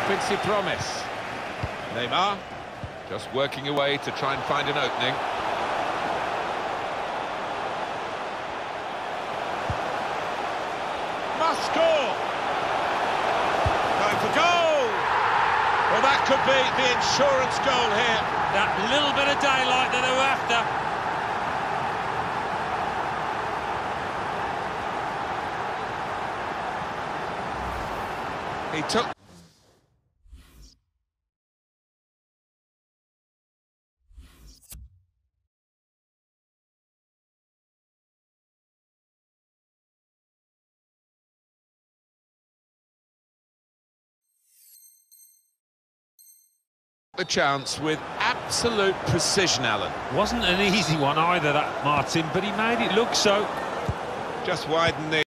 offensive promise. Neymar just working away to try and find an opening. Must score! Going for goal! Well, that could be the insurance goal here. That little bit of daylight that they were after. He took... the chance with absolute precision, Alan. Wasn't an easy one either, that, Martin, but he made it look so. Just widen the